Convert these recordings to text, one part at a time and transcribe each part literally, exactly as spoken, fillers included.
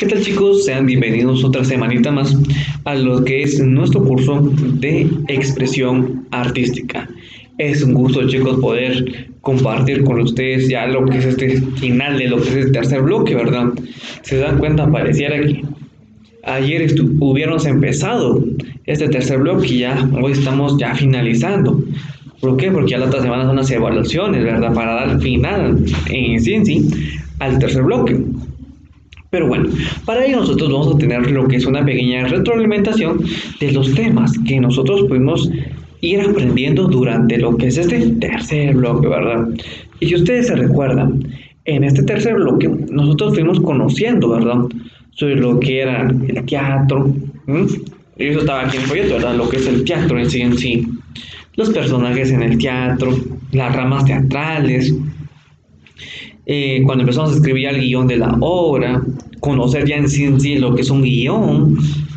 ¿Qué tal, chicos? Sean bienvenidos otra semanita más a lo que es nuestro curso de expresión artística. Es un gusto, chicos, poder compartir con ustedes ya lo que es este final de lo que es el tercer bloque, ¿verdad? Se dan cuenta, pareciera que ayer hubiéramos empezado este tercer bloque y ya hoy estamos ya finalizando. ¿Por qué? Porque ya la otra semana son las evaluaciones, ¿verdad? Para dar final en sí en sí al tercer bloque. Pero bueno, para ello nosotros vamos a tener lo que es una pequeña retroalimentación de los temas que nosotros pudimos ir aprendiendo durante lo que es este tercer bloque, ¿verdad? Y si ustedes se recuerdan, en este tercer bloque nosotros fuimos conociendo, ¿verdad? Sobre lo que era el teatro, ¿m? Y eso estaba aquí en el folleto, ¿verdad? Lo que es el teatro en sí en sí, los personajes en el teatro, las ramas teatrales, eh, cuando empezamos a escribir el guión de la obra, conocer ya en sí, en sí lo que es un guión.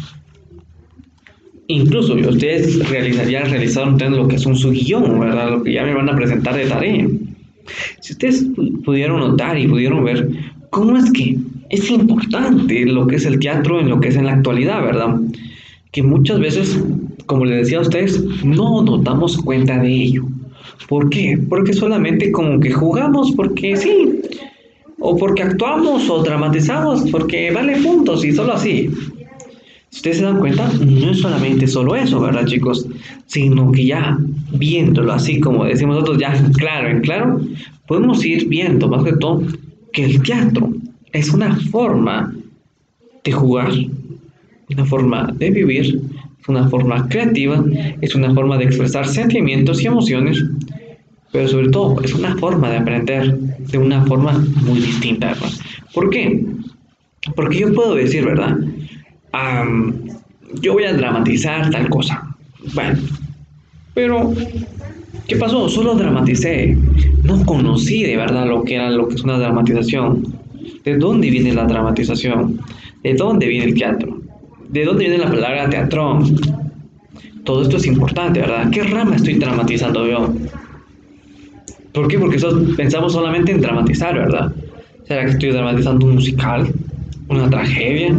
Incluso ustedes realizarían, realizaron lo que es un su guión, ¿verdad? Lo que ya me van a presentar de tarea. Si ustedes pudieron notar y pudieron ver cómo es que es importante lo que es el teatro en lo que es en la actualidad, ¿verdad? Que muchas veces, como les decía a ustedes, no nos damos cuenta de ello. ¿Por qué? Porque solamente como que jugamos porque sí, o porque actuamos o dramatizamos porque vale puntos y solo así. Si ustedes se dan cuenta, no es solamente solo eso, ¿verdad, chicos? Sino que ya viéndolo así como decimos nosotros, ya claro, en claro, podemos ir viendo más que todo que el teatro es una forma de jugar, una forma de vivir, es una forma creativa, es una forma de expresar sentimientos y emociones, pero sobre todo es una forma de aprender de una forma muy distinta, ¿verdad? ¿Por qué? Porque yo puedo decir, ¿verdad? Um, yo voy a dramatizar tal cosa. Bueno, pero ¿qué pasó? Solo dramaticé. No conocí de verdad lo que era lo que es una dramatización. ¿De dónde viene la dramatización? ¿De dónde viene el teatro? ¿De dónde viene la palabra teatrón? Todo esto es importante, ¿verdad? ¿Qué rama estoy dramatizando yo? ¿Por qué? Porque eso, pensamos solamente en dramatizar, ¿verdad? ¿Será que estoy dramatizando un musical? ¿Una tragedia?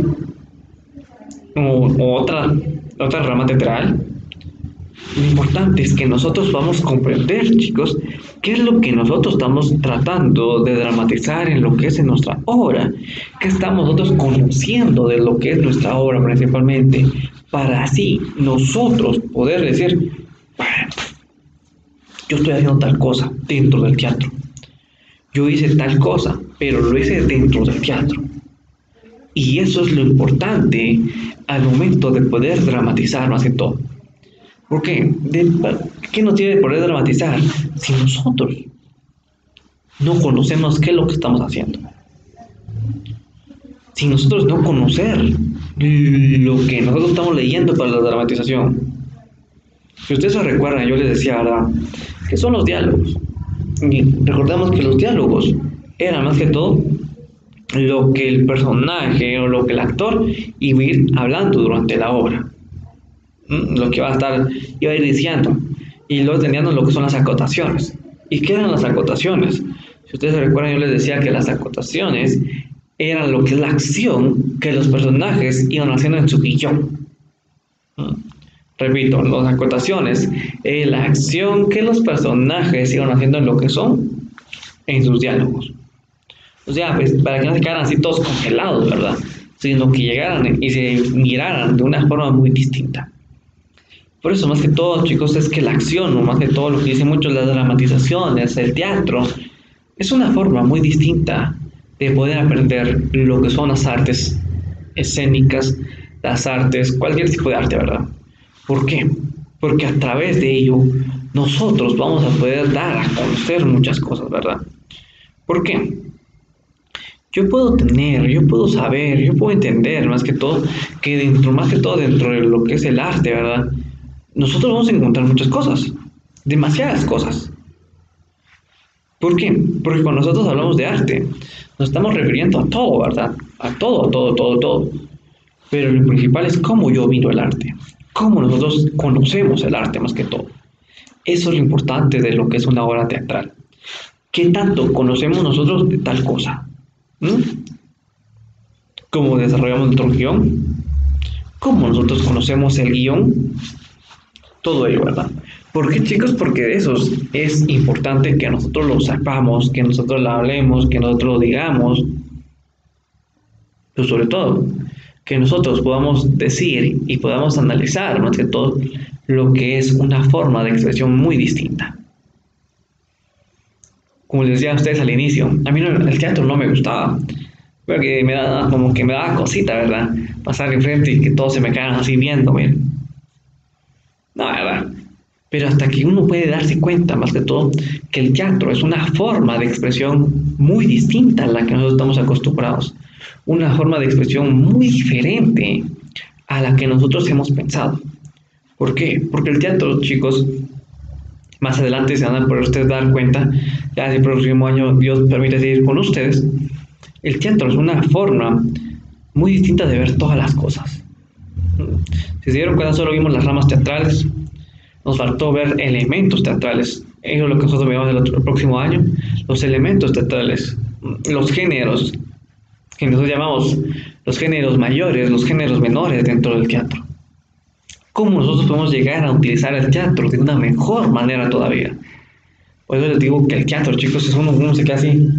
¿O, o otra, otra rama teatral? Lo importante es que nosotros vamos a comprender, chicos, qué es lo que nosotros estamos tratando de dramatizar en lo que es en nuestra obra, qué estamos nosotros conociendo de lo que es nuestra obra principalmente, para así nosotros poder decir, bueno, yo estoy haciendo tal cosa dentro del teatro, yo hice tal cosa, pero lo hice dentro del teatro. Y eso es lo importante al momento de poder dramatizar más que todo. ¿Por qué? De, ¿Qué nos tiene de poder dramatizar si nosotros no conocemos qué es lo que estamos haciendo? Si nosotros no conocer lo que nosotros estamos leyendo para la dramatización. Si ustedes se recuerdan, yo les decía, ¿verdad? ¿Qué son los diálogos? Y recordemos que los diálogos eran más que todo lo que el personaje o lo que el actor iba a ir hablando durante la obra. Lo que iba a estar, iba a ir diciendo. Y luego tenían lo que son las acotaciones. ¿Y qué eran las acotaciones? Si ustedes se recuerdan, yo les decía que las acotaciones eran lo que es la acción que los personajes iban haciendo en su guión. Repito, las acotaciones es la acción que los personajes iban haciendo en lo que son en sus diálogos. O sea, pues, para que no se quedaran así todos congelados, ¿verdad? Sino que llegaran y se miraran de una forma muy distinta. Por eso, más que todo, chicos, es que la acción, o más que todo lo que dicen muchos, las dramatizaciones, el teatro, es una forma muy distinta de poder aprender lo que son las artes escénicas, las artes, cualquier tipo de arte, ¿verdad? ¿Por qué? Porque a través de ello, nosotros vamos a poder dar a conocer muchas cosas, ¿verdad? ¿Por qué? Yo puedo tener, yo puedo saber, yo puedo entender más que todo, que dentro, más que todo dentro de lo que es el arte, ¿verdad? Nosotros vamos a encontrar muchas cosas, demasiadas cosas. ¿Por qué? Porque cuando nosotros hablamos de arte, nos estamos refiriendo a todo, ¿verdad? A todo, todo, todo, todo. Pero lo principal es cómo yo miro el arte, cómo nosotros conocemos el arte más que todo. Eso es lo importante de lo que es una obra teatral. ¿Qué tanto conocemos nosotros de tal cosa? ¿Mm? cómo desarrollamos nuestro guión, cómo nosotros conocemos el guión, todo ello, ¿verdad? ¿Por qué, chicos? Porque de eso es importante que nosotros lo sepamos, que nosotros lo hablemos, que nosotros lo digamos, pero sobre todo, que nosotros podamos decir y podamos analizar, más que todo, lo que es una forma de expresión muy distinta. Como les decía a ustedes al inicio, a mí no, el teatro no me gustaba, porque me daba, como que me daba cosita, ¿verdad? Pasar enfrente y que todos se me quedaran así viéndome. No, ¿verdad? Pero hasta que uno puede darse cuenta, más que todo, que el teatro es una forma de expresión muy distinta a la que nosotros estamos acostumbrados. Una forma de expresión muy diferente a la que nosotros hemos pensado. ¿Por qué? Porque el teatro, chicos, más adelante se van a poder ustedes dar cuenta, ya si el próximo año Dios permite seguir con ustedes, el teatro es una forma muy distinta de ver todas las cosas. Si se dieron cuenta, solo vimos las ramas teatrales, nos faltó ver elementos teatrales. Eso es lo que nosotros veamos el, otro, el próximo año, los elementos teatrales, los géneros, que nosotros llamamos los géneros mayores, los géneros menores dentro del teatro. ¿Cómo nosotros podemos llegar a utilizar el teatro de una mejor manera todavía? Por eso les digo que el teatro, chicos, es uno, uno se queda así.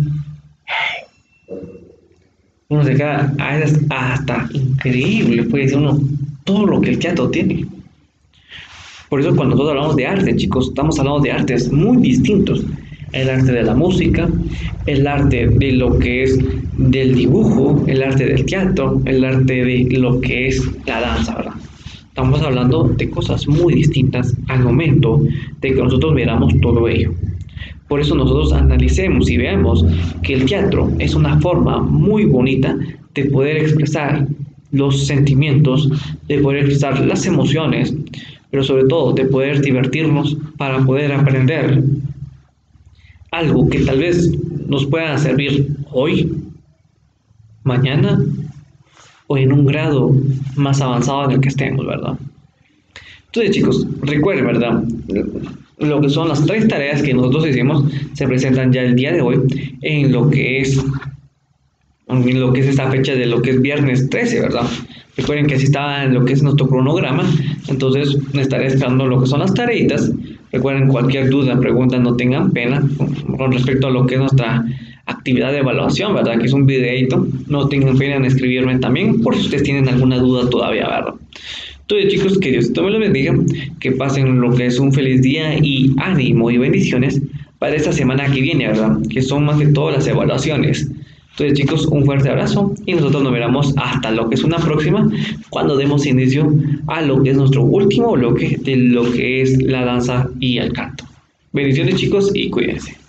Uno se queda hasta increíble, puede decir uno, todo lo que el teatro tiene. Por eso cuando nosotros hablamos de arte, chicos, estamos hablando de artes muy distintos. El arte de la música, el arte de lo que es del dibujo, el arte del teatro, el arte de lo que es la danza, ¿verdad? Estamos hablando de cosas muy distintas al momento de que nosotros veamos todo ello. Por eso nosotros analicemos y veamos que el teatro es una forma muy bonita de poder expresar los sentimientos, de poder expresar las emociones, pero sobre todo de poder divertirnos para poder aprender algo que tal vez nos pueda servir hoy, mañana o en un grado más avanzado en el que estemos, ¿verdad? Entonces, chicos, recuerden, ¿verdad? Lo que son las tres tareas que nosotros hicimos se presentan ya el día de hoy en lo que es en lo que es esta fecha de lo que es viernes trece, ¿verdad? Recuerden que así está en lo que es nuestro cronograma, entonces me estaré esperando lo que son las tareitas. Recuerden, cualquier duda, pregunta, no tengan pena con respecto a lo que es nuestra actividad de evaluación, ¿verdad? Que es un videito, no tengan pena en escribirme también por si ustedes tienen alguna duda todavía, ¿verdad? Entonces, chicos, que Dios me los bendiga, que pasen lo que es un feliz día y ánimo y bendiciones para esta semana que viene, ¿verdad? Que son más que todas las evaluaciones. Entonces, chicos, un fuerte abrazo y nosotros nos veremos hasta lo que es una próxima, cuando demos inicio a lo que es nuestro último bloque de lo que es la danza y el canto. Bendiciones, chicos, y cuídense.